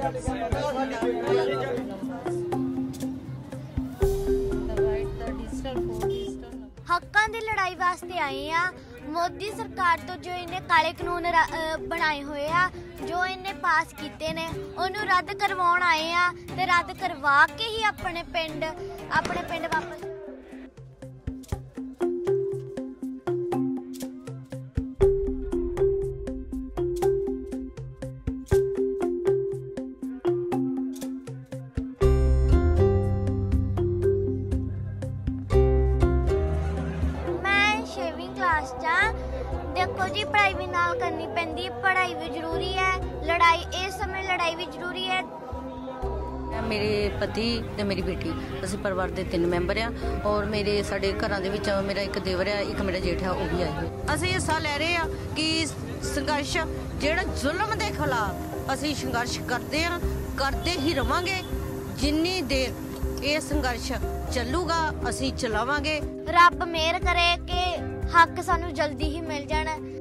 हक्कां दी लड़ाई वास्ते आए हैं। मोदी सरकार तो जो इन्हें काले कानून बनाए हुए आ, जो इन्हें पास किए ने, उन्होंने रद्द करवाउण आए हैं ते रद्द करवा के ही अपने पिंड वापस। देखो जी, पढ़ाई भी नाल करनी पैंदी, पढ़ाई भी जरूरी है, लड़ाई इस समय लड़ाई भी जरूरी है। मेरे पति ते मेरी बेटी, असीं परिवार दे 3 मैंबर आ और मेरे साडे घरां दे विच मेरा एक देवर आ, एक मेरा जेठ आ, वो भी आए हुए। असीं हिस्सा ले रहे आ कि संघर्ष जिहड़ा जुल्म दे खिलाफ असीं संघर्ष करदे ही रवांगे। जिन्नी देर ये संघर्ष ਚੱਲੂਗਾ ਅਸੀਂ ਚਲਾਵਾਂਗੇ। ਰੱਬ ਮਿਹਰ ਕਰੇ ਕਿ हक सानू जल्दी ही मिल जाना।